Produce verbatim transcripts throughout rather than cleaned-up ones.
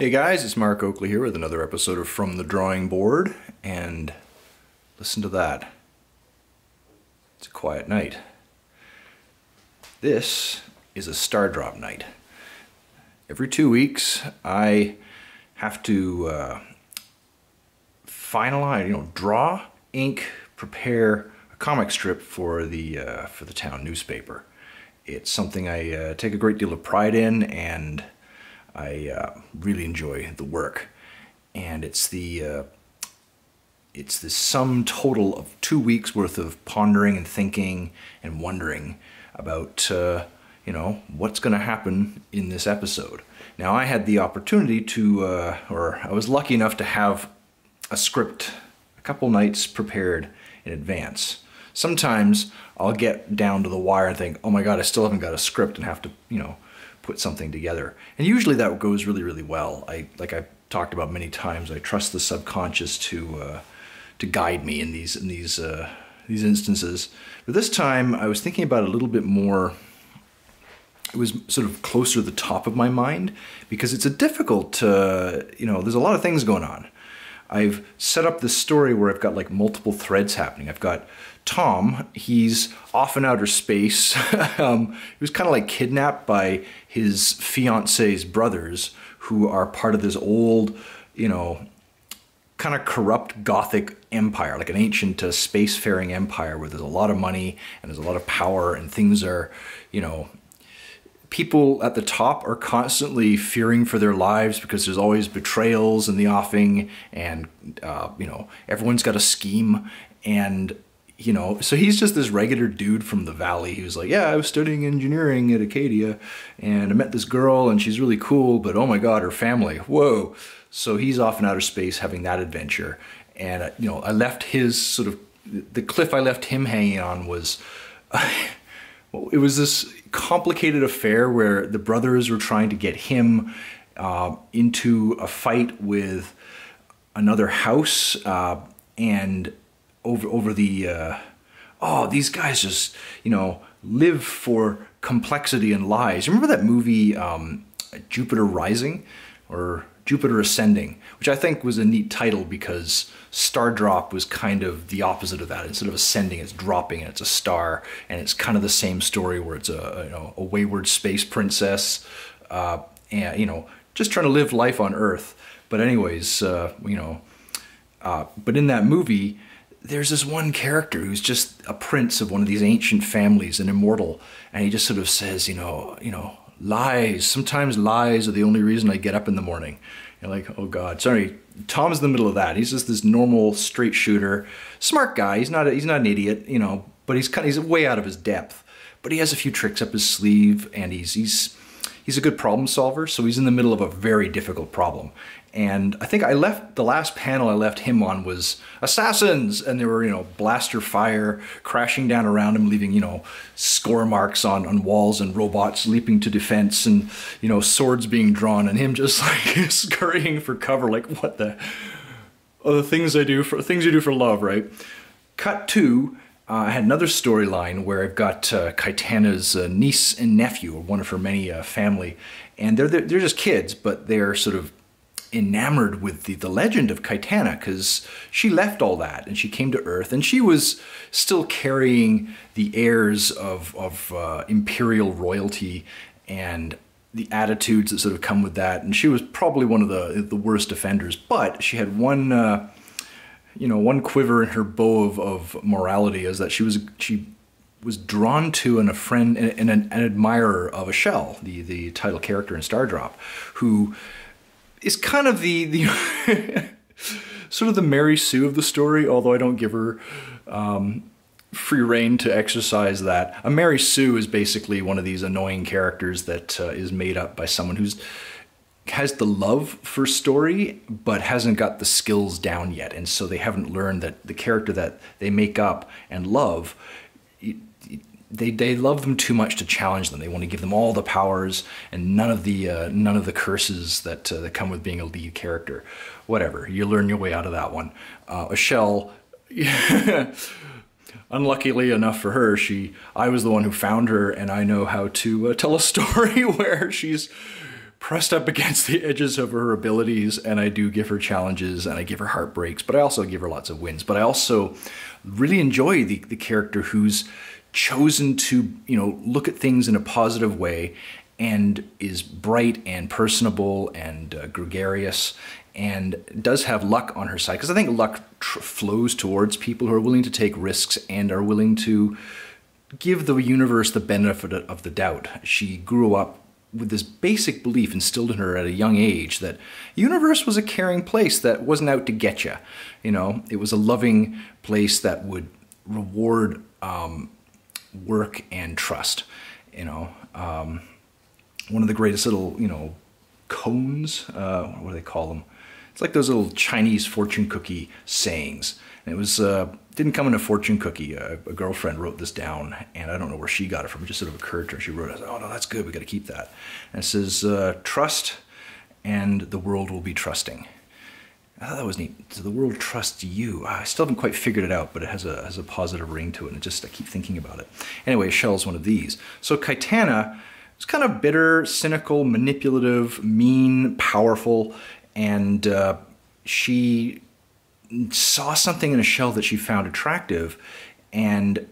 Hey guys, it's Mark Oakley here with another episode of From the Drawing Board, and listen to that. It's a quiet night. This is a Stardrop night. Every two weeks I have to uh, finalize, you know, draw, ink, prepare a comic strip for the, uh, for the town newspaper. It's something I uh, take a great deal of pride in, and I uh, really enjoy the work, and it's the uh, it's the sum total of two weeks worth of pondering and thinking and wondering about uh, you know, what's going to happen in this episode. Now, I had the opportunity to, uh, or I was lucky enough to have a script a couple nights prepared in advance. Sometimes I'll get down to the wire and think, oh my god, I still haven't got a script, and have to, you know, put something together. And usually that goes really, really well. I, like I've talked about many times, I trust the subconscious to uh, to guide me in these in these uh, these instances. But this time I was thinking about it a little bit more. It was sort of closer to the top of my mind, because it's a difficult, uh, you know, there's a lot of things going on. I've set up this story where I've got like multiple threads happening. I've got Tom, he's off in outer space. um, he was kind of like kidnapped by his fiance's brothers, who are part of this old, you know, kind of corrupt Gothic empire, like an ancient uh, spacefaring empire where there's a lot of money and there's a lot of power, and things are, you know, people at the top are constantly fearing for their lives because there's always betrayals in the offing, and uh, you know, everyone's got a scheme. And you know, so he's just this regular dude from the valley. He was like, yeah, I was studying engineering at Acadia, and I met this girl, and she's really cool, but oh my god, her family, whoa. So he's off in outer space having that adventure. And uh, you know, I left his sort of, the cliff I left him hanging on was, well, it was this complicated affair where the brothers were trying to get him uh, into a fight with another house, uh, and over over the uh, oh, these guys just, you know, live for complexity and lies. Remember that movie um, Jupiter Rising, or Jupiter Ascending, which I think was a neat title because Stardrop was kind of the opposite of that. Instead of ascending, it's dropping, and it's a star, and it's kind of the same story where it's a, you know, a wayward space princess, uh, and you know, just trying to live life on Earth. But anyways, uh, you know, uh, but in that movie, there's this one character who's just a prince of one of these ancient families, an immortal, and he just sort of says, you know, you know, lies. Sometimes lies are the only reason I get up in the morning. You're like, oh god. Sorry, Tom's in the middle of that. He's just this normal straight shooter, smart guy. He's not a, he's not an idiot, you know, but he's kind of, he's way out of his depth. But he has a few tricks up his sleeve, and he's he's he's a good problem solver. So he's in the middle of a very difficult problem. And I think I left, the last panel I left him on was assassins, and there were, you know, blaster fire crashing down around him, leaving, you know, score marks on, on walls, and robots leaping to defense, and, you know, swords being drawn, and him just like scurrying for cover, like, what the, oh, the things I do for, things you do for love, right? Cut to, uh, I had another storyline where I've got uh, Kaitana's uh, niece and nephew, or one of her many uh, family, and they're, they're, they're just kids, but they're sort of enamored with the, the legend of Kaitana, because she left all that and she came to Earth, and she was still carrying the airs of, of uh, imperial royalty and the attitudes that sort of come with that, and she was probably one of the, the worst offenders, but she had one, uh, you know, one quiver in her bow of, of morality, is that she was, she was drawn to and a friend and, and an, an admirer of Ashell, the, the title character in Stardrop, who is kind of the, the sort of the Mary Sue of the story, although I don't give her um, free rein to exercise that. A Mary Sue is basically one of these annoying characters that uh, is made up by someone who's has the love for story, but hasn't got the skills down yet. And so they haven't learned that the character that they make up and love, They, they love them too much to challenge them. They want to give them all the powers and none of the uh, none of the curses that uh, that come with being a lead character. Whatever, you learn your way out of that one. Uh, Ashell, unluckily enough for her, she I was the one who found her, and I know how to uh, tell a story where she's pressed up against the edges of her abilities, and I do give her challenges and I give her heartbreaks, but I also give her lots of wins. But I also really enjoy the, the character who's chosen to, you know, look at things in a positive way and is bright and personable and uh, gregarious and does have luck on her side. Because I think luck tr flows towards people who are willing to take risks and are willing to give the universe the benefit of the doubt. She grew up with this basic belief instilled in her at a young age that the universe was a caring place that wasn't out to get you. You know, it was a loving place that would reward um, work and trust. You know, um, one of the greatest little, you know, cones, uh, what do they call them? It's like those little Chinese fortune cookie sayings. And it was, uh, didn't come in a fortune cookie. Uh, a girlfriend wrote this down, and I don't know where she got it from. It just sort of occurred to her. She wrote it. I said, oh, no, that's good. We got to keep that. And it says, uh, trust, and the world will be trusting. I thought that was neat. So the world trusts you. I still haven't quite figured it out, but it has a, has a positive ring to it, and it just, I keep thinking about it. Anyway, Shell's one of these. So Kaitana is kind of bitter, cynical, manipulative, mean, powerful, and uh, she saw something in a shell that she found attractive and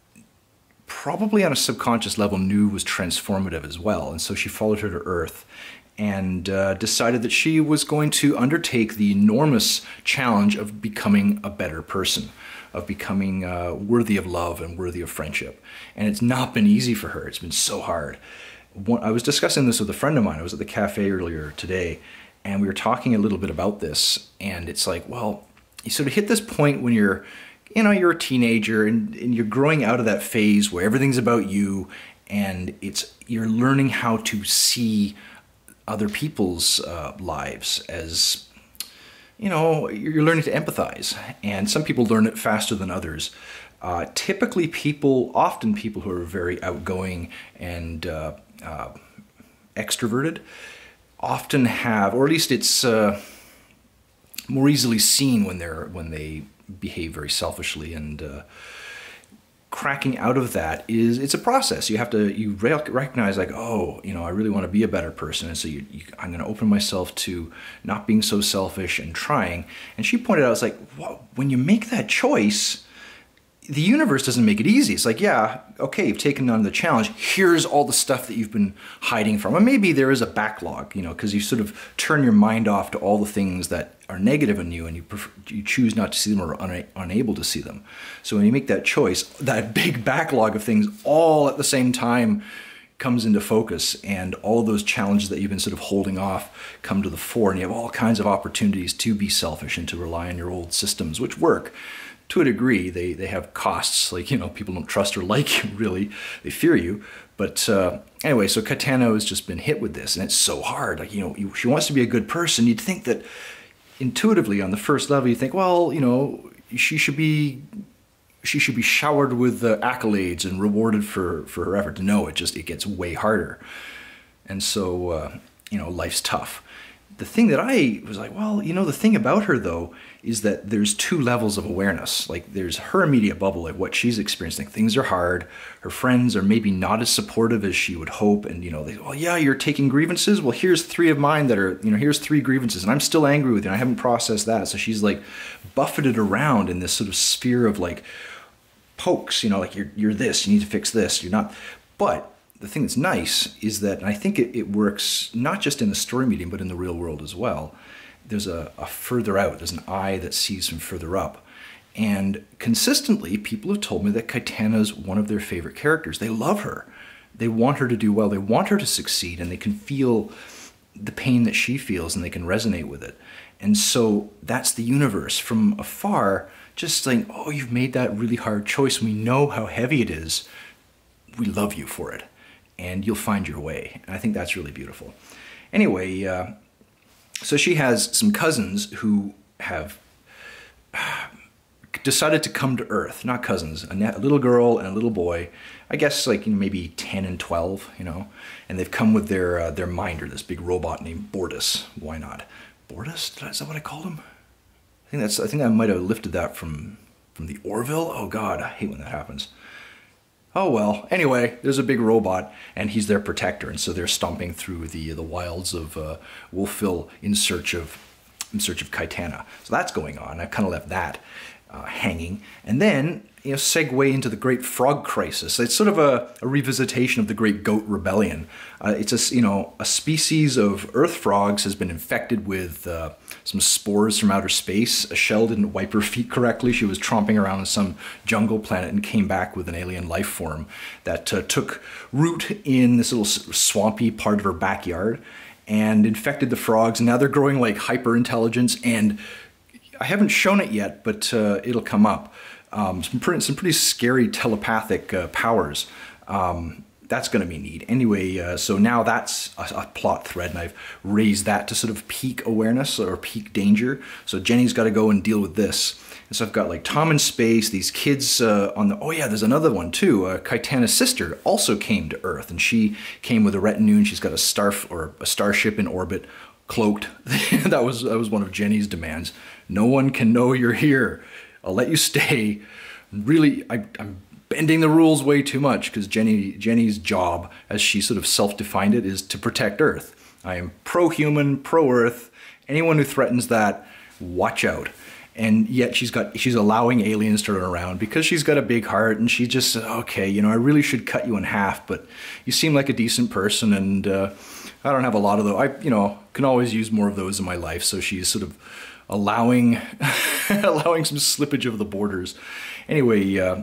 probably on a subconscious level knew was transformative as well. And so she followed her to Earth and uh, decided that she was going to undertake the enormous challenge of becoming a better person, of becoming uh, worthy of love and worthy of friendship. And it's not been easy for her. It's been so hard. One, I was discussing this with a friend of mine. I was at the cafe earlier today, and we were talking a little bit about this. And it's like, well, you sort of hit this point when you're, you know, you're a teenager and, and you're growing out of that phase where everything's about you, and it's you're learning how to see other people's uh, lives as, you know, you're learning to empathize. And some people learn it faster than others. Uh, typically people, often people who are very outgoing and uh, uh, extroverted often have, or at least it's uh, more easily seen when they're when they behave very selfishly, and uh, cracking out of that is it's a process. You have to you recognize like, oh, you know, I really want to be a better person, and so you, you, I'm going to open myself to not being so selfish and trying. And she pointed out, it's like, well, when you make that choice, the universe doesn't make it easy. It's like, yeah, okay, you've taken on the challenge. Here's all the stuff that you've been hiding from. And maybe there is a backlog, you know, because you sort of turn your mind off to all the things that are negative in you, and you prefer, you choose not to see them or are una unable to see them. So when you make that choice, that big backlog of things all at the same time comes into focus, and all those challenges that you've been sort of holding off come to the fore, and you have all kinds of opportunities to be selfish and to rely on your old systems, which work. To a degree, they, they have costs, like, you know, people don't trust or like you, really. They fear you. But uh, anyway, so Katana has just been hit with this, and it's so hard. Like, you know, you, she wants to be a good person. You'd think that intuitively on the first level, you think, well, you know, she should be she should be showered with uh, accolades and rewarded for, for her effort. No, it just, it gets way harder. And so, uh, you know, life's tough. The thing that I was like, well, you know, the thing about her, though, is that there's two levels of awareness. Like, there's her immediate bubble, like what she's experiencing. Things are hard. Her friends are maybe not as supportive as she would hope. And, you know, they, well, yeah, you're taking grievances. Well, here's three of mine that are, you know, here's three grievances, and I'm still angry with you, and I haven't processed that. So she's, like, buffeted around in this sort of sphere of, like, pokes, you know, like, you're, you're this, you need to fix this, you're not. But the thing that's nice is that, and I think it, it works not just in the story medium, but in the real world as well, there's a, a further out, there's an eye that sees from further up. And consistently, people have told me that Kaitana's one of their favorite characters. They love her. They want her to do well. They want her to succeed, and they can feel the pain that she feels, and they can resonate with it. And so that's the universe from afar, just saying, oh, you've made that really hard choice. We know how heavy it is. We love you for it, and you'll find your way. And I think that's really beautiful. Anyway, uh, so she has some cousins who have decided to come to Earth. Not cousins, a, a little girl and a little boy. I guess like, you know, maybe ten and twelve, you know. And they've come with their uh, their minder, this big robot named Bortus. Why not? Bortus? Is that what I called him? I think that's. I think I might have lifted that from from the Orville. Oh God, I hate when that happens. Oh well. Anyway, there's a big robot, and he's their protector, and so they're stomping through the the wilds of uh, Wolfville in search of in search of Kaitana. So that's going on. I kind of left that uh, hanging, and then you know segue into the Great Frog Crisis. It's sort of a, a revisitation of the Great Goat Rebellion. Uh, it's a you know a species of earth frogs has been infected with uh, some spores from outer space. A shell didn't wipe her feet correctly. She was tromping around on some jungle planet and came back with an alien life form that uh, took root in this little swampy part of her backyard and infected the frogs. And now they're growing like hyper intelligence. And I haven't shown it yet, but uh, it'll come up. Um, some, pretty, some pretty scary telepathic uh, powers. Um, That's going to be neat. Anyway, uh, so now that's a, a plot thread, and I've raised that to sort of peak awareness or peak danger. So Jenny's got to go and deal with this. And so I've got like Tom in space, these kids uh, on the... Oh yeah, there's another one too. Uh, Kaitana's sister also came to Earth, and she came with a retinue, and she's got a star or a starship in orbit, cloaked. that was that was one of Jenny's demands. No one can know you're here. I'll let you stay. Really, I, I'm bending the rules way too much, because Jenny Jenny's job, as she sort of self-defined it, is to protect Earth. I am pro-human, pro-Earth. Anyone who threatens that, watch out. And yet she's got she's allowing aliens to run around because she's got a big heart, and she just said, okay, you know, I really should cut you in half, but you seem like a decent person, and uh, I don't have a lot of those. I, you know, can always use more of those in my life. So she's sort of allowing allowing some slippage of the borders. Anyway. Uh,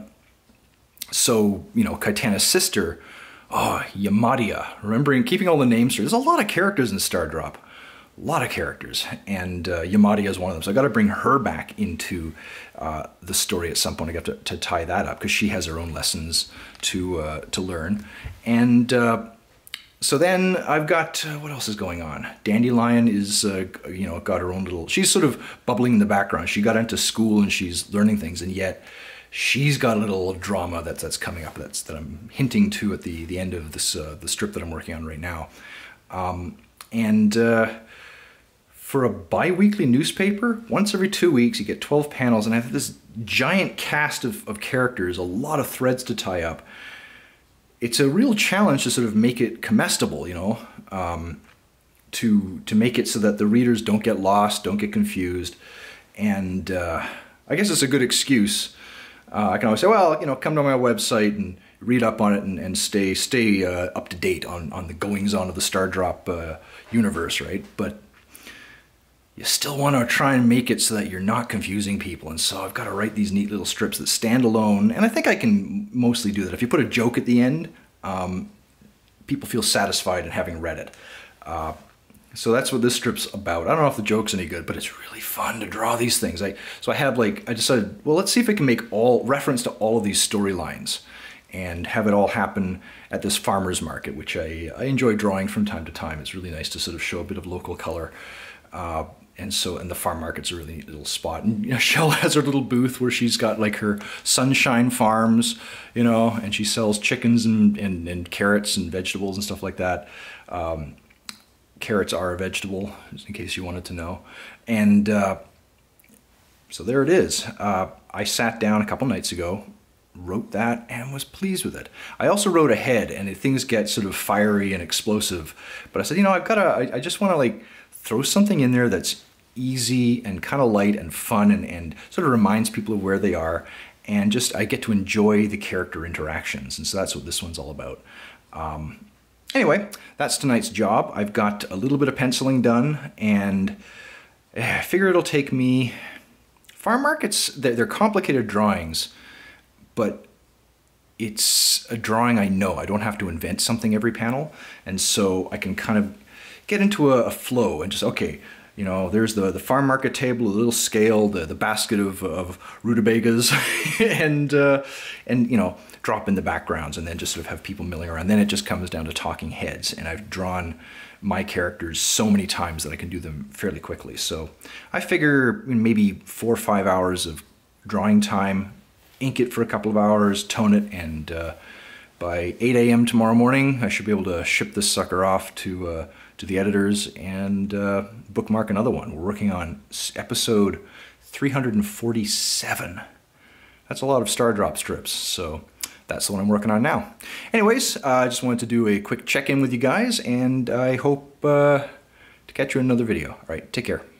So, you know, Kaitana's sister, oh, Yamadia, remembering, keeping all the names straight. There's a lot of characters in Stardrop, a lot of characters, and uh, Yamadia is one of them. So I got to bring her back into uh, the story at some point. I got to, to tie that up because she has her own lessons to uh, to learn. And uh, so then I've got, uh, what else is going on? Dandelion is, uh, you know, got her own little, she's sort of bubbling in the background. She got into school and she's learning things, and yet she's got a little drama that's that's coming up that's that I'm hinting to at the the end of this uh, the strip that I'm working on right now, um, and uh, for a bi-weekly newspaper, once every two weeks you get twelve panels, and I have this giant cast of, of characters, a lot of threads to tie up. It's a real challenge to sort of make it comestible, you know, um, to to make it so that the readers don't get lost, don't get confused, and uh, I guess it's a good excuse. Uh, I can always say, well, you know, come to my website and read up on it and, and stay stay uh, up to date on, on the goings-on of the Stardrop uh, universe, right? But you still want to try and make it so that you're not confusing people. And so I've got to write these neat little strips that stand alone. And I think I can mostly do that. If you put a joke at the end, um, people feel satisfied in having read it. Uh, So that's what this strip's about. I don't know if the joke's any good, but it's really fun to draw these things. I, so I have like, I decided, well, let's see if I can make all reference to all of these storylines and have it all happen at this farmer's market, which I, I enjoy drawing from time to time. It's really nice to sort of show a bit of local color. Uh, and so, and the farm market's a really neat little spot. And you know, Shell has her little booth where she's got like her Sunshine Farms, you know, and she sells chickens and, and, and carrots and vegetables and stuff like that. Um, Carrots are a vegetable, just in case you wanted to know. And uh, so there it is. Uh, I sat down a couple nights ago, wrote that, and was pleased with it. I also wrote ahead, and things get sort of fiery and explosive. But I said, you know, I've got to, I, I just want to like throw something in there that's easy and kind of light and fun and, and sort of reminds people of where they are. And just, I get to enjoy the character interactions. And so that's what this one's all about. Um, Anyway, that's tonight's job. I've got a little bit of penciling done, and I figure it'll take me... Farm markets, they're complicated drawings, but it's a drawing I know. I don't have to invent something every panel, and so I can kind of get into a, a flow and just, okay, you know, there's the, the farm market table, a little scale, the, the basket of, of rutabagas, and, uh, and, you know, drop in the backgrounds and then just sort of have people milling around. Then it just comes down to talking heads, and I've drawn my characters so many times that I can do them fairly quickly. So I figure maybe four or five hours of drawing time, ink it for a couple of hours, tone it, and uh, by eight A M tomorrow morning, I should be able to ship this sucker off to uh, to the editors and uh, bookmark another one. We're working on episode three hundred forty-seven. That's a lot of Stardrop strips, so that's the one I'm working on now. Anyways, uh, I just wanted to do a quick check-in with you guys, and I hope uh, to catch you in another video. All right, take care.